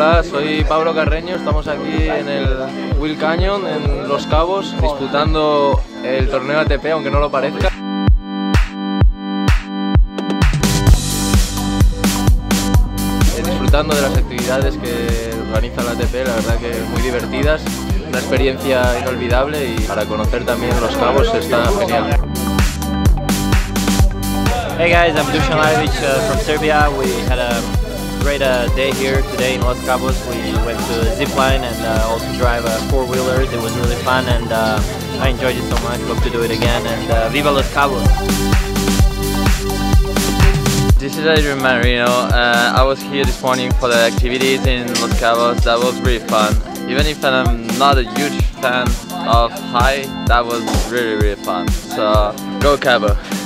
Hola, soy Pablo Carreño, estamos aquí en el Will Canyon, en Los Cabos, disputando el torneo ATP, aunque no lo parezca. Disfrutando de las actividades que organiza la ATP, la verdad que muy divertidas, una experiencia inolvidable y para conocer también Los Cabos está genial. Hey guys, I'm Dusan Lajovic from Serbia. We had a great day here today in Los Cabos. We went to a zip line and also drive four-wheelers. It was really fun and I enjoyed it so much. Hope to do it again and Viva Los Cabos! This is Adrian Marino. I was here this morning for the activities in Los Cabos. That was really fun. Even if I'm not a huge fan of high, that was really fun. So go Cabo!